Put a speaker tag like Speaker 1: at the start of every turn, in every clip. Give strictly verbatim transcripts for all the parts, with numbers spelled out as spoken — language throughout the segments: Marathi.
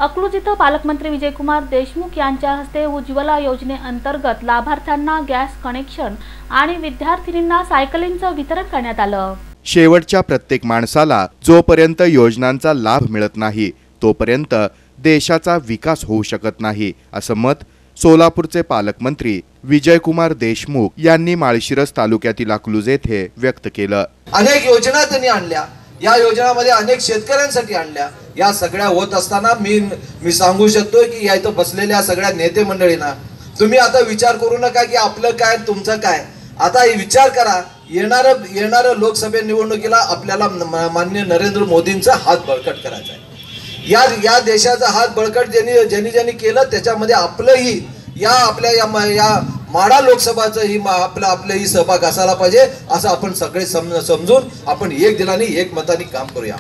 Speaker 1: अकलूज इथं पालकमंत्री विजयकुमार देशमुख यांच्या हस्ते उज्ज्वला योजनेअंतर्गत लाभार्थ्यांना गॅस कनेक्शन आणि विद्यार्थिनींना सायकलिंगचं वितरण करण्यात आलं।
Speaker 2: शेवटच्या प्रत्येक माणसाला जोपर्यंत योजनांचा लाभ मिळत नाही तोपर्यंत देशाचा विकास होऊ शकत नाही, असं मत सोलापूरचे पालकमंत्री विजयकुमार देशमुख यांनी माळशिरस तालुक्यातील अकलूज येथे व्यक्त केलं।
Speaker 3: अनेक योजना त्यांनी आणल्या, या योजनामध्ये अनेक शेतकऱ्यांसाठी आणल्या। या सगळ्या होत असताना मी मी सांगू शकतो की या इथं बसलेल्या सगळ्या नेते मंडळींना तुम्ही आता विचार करू नका की आपलं काय तुमचं काय, आता विचार करा येणार येणार लोकसभा निवडणुकीला आपल्याला माननीय नरेंद्र मोदींचा हात बळकट करायचा आहे। या या देशाचा हात बळकट ज्यांनी ज्यांनी ज्यांनी केलं त्याच्यामध्ये आपलंही या आपल्या या, या माडा लोकसभाचं ही आपलं आपलंही सहभाग असायला पाहिजे, असं आपण सगळे समजून आपण एक दिलाने एक मताने काम करूया।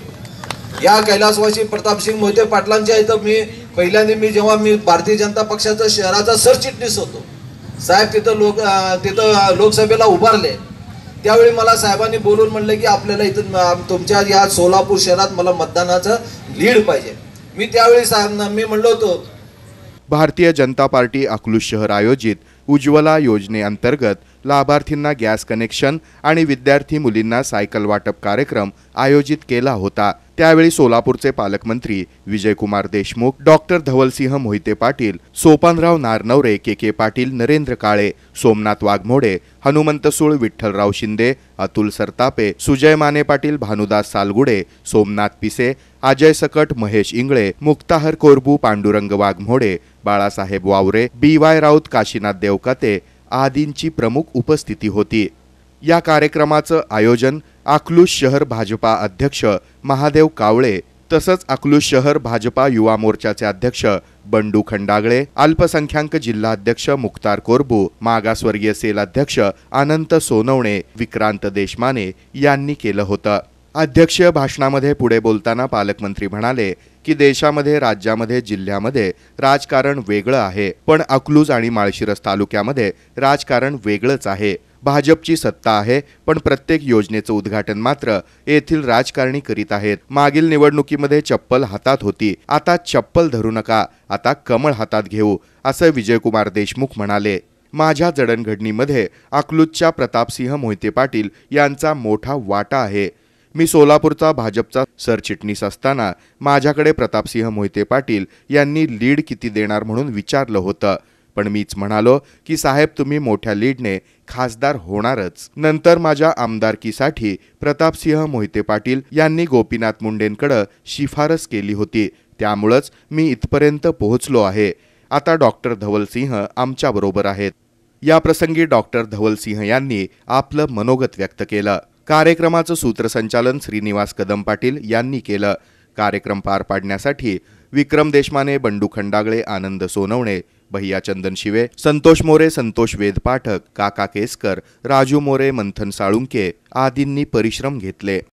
Speaker 3: या कैलासवासी प्रतापसिंग मोहिते पाटलांच्या इथं मी पहिल्यांदा मी जेव्हा मी भारतीय जनता पक्षाचा शहराचा सरचिटणीस होतो, साहेब तिथं लोक तिथं लोकसभेला उभारले त्यावेळी मला साहेबांनी बोलून म्हणले की आपल्याला इथं तुमच्या या सोलापूर शहरात मला मतदानाचं लीड पाहिजे। मी त्यावेळी मी म्हणलो होतो
Speaker 2: भारतीय जनता पार्टी अकलूज शहर आयोजित उज्ज्वला योजनेअंतर्गत लाभार्थींना गॅस कनेक्शन आणि विद्यार्थी मुलींना सायकल वाटप कार्यक्रम आयोजित केला होता। त्यावेळी सोलापूरचे पालकमंत्री Vijaykumar Deshmukh, doctor Dhavalsinh Mohite Patil, Sopanrao Naranaware, K K Patil, Narendra Kale, Somnath Waghmode, Hanumant Sul, Vitthalrao Shinde, Atul Sartape, Sujay Mane Patil, Bhanudas Salgude, Somnath Pise, Ajay Sakat, Mahesh Ingale, Muktahar Korbu, Pandurang Waghmode, Balasaheb Waware, B Y Raut, Kashinath Devkate आदींची प्रमुख उपस्थिती होती। या कार्यक्रमाचं आयोजन अकलूज शहर भाजपा अध्यक्ष महादेव कावळे तसंच अकलूज शहर भाजपा युवा मोर्चाचे अध्यक्ष बंडू खंडागळे, अल्पसंख्याक जिल्हा अध्यक्ष मुख्तार कोरबू, मागासवर्गीय सेल अध्यक्ष अनंत सोनवणे, विक्रांत देशमाने यांनी केलं होतं। अध्यक्षीय भाषणामध्ये पुढे बोलताना पालकमंत्री म्हणाले की देशामध्ये, राज्यामध्ये, जिल्ह्यामध्ये राजकारण वेगळं आहे, पण अकलूज आणि माळशिरस तालुक्यामध्ये राजकारण वेगळंच आहे। भाजपची सत्ता आहे, पण प्रत्येक योजनेचं उद्घाटन मात्र येथील राजकारणी करीत आहेत। मागील निवडणुकीमध्ये चप्पल हातात होती, आता चप्पल धरू नका, आता कमळ हातात घेऊ, असं विजयकुमार देशमुख म्हणाले। माझ्या जडणघडणीमध्ये अकलूजच्या प्रतापसिंह मोहिते पाटील यांचा मोठा वाटा आहे। मी सोलापूरचा भाजपचा सरचिटणीस असताना माझ्याकडे प्रतापसिंह मोहिते पाटील यांनी लीड किती देणार म्हणून विचारलं होतं, पण मीच म्हणालो की साहेब तुम्ही मोठ्या लीडने खासदार होणारच। नंतर माझ्या आमदारकीसाठी प्रतापसिंह मोहिते पाटील यांनी गोपीनाथ मुंडेंकडे शिफारस केली होती, त्यामुळेच मी इथपर्यंत पोहोचलो आहे। आता डॉक्टर धवलसिंह आमच्याबरोबर आहेत। या प्रसंगी डॉक्टर धवलसिंह यांनी आपलं मनोगत व्यक्त केलं। कार्यक्रमाचं सूत्रसंचालन श्रीनिवास कदम पाटील यांनी केलं। कार्यक्रम पार पाडण्यासाठी विक्रम देशमाने, बंडू खंडागळे, आनंद सोनवणे, भैया चंदन शिवे, संतोष मोरे, संतोष वेद पाठक, काका केसकर, राजू मोरे, मंथन साळुंके आदींनी परिश्रम घेतले।